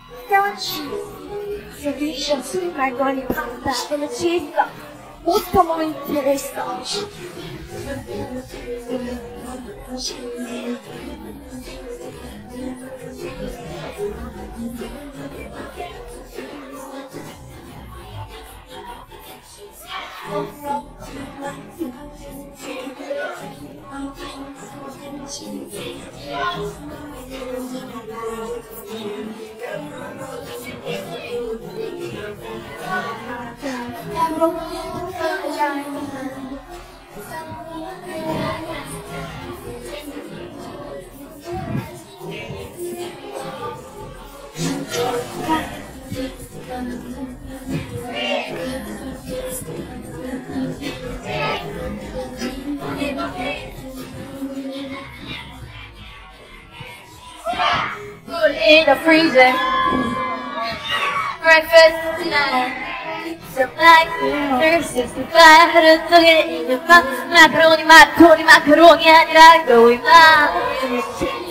Don't you? Solution sweet macaroni pasta con la cheese. Molto molto interessante. Put in the freezer. Breakfast tonight. So like 365 하루 종일 있는 밥. 마카로니 마카로니 마카로니 아니라 going up.